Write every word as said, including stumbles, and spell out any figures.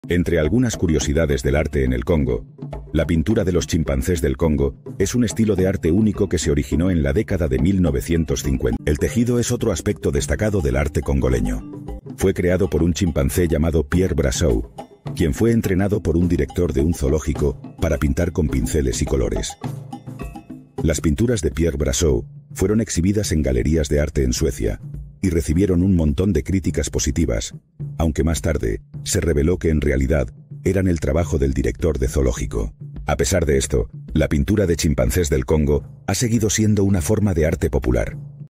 Entre algunas curiosidades del arte en el Congo, la pintura de los chimpancés del Congo es un estilo de arte único que se originó en la década de mil novecientos cincuenta. El tejido es otro aspecto destacado del arte congoleño. Fue creado por un chimpancé llamado Pierre Brassou, quien fue entrenado por un director de un zoológico para pintar con pinceles y colores. Las pinturas de Pierre Brassou fueron exhibidas en galerías de arte en Suecia y recibieron un montón de críticas positivas, aunque más tarde se reveló que en realidad eran el trabajo del director de zoológico. A pesar de esto, la pintura de chimpancés del Congo ha seguido siendo una forma de arte popular.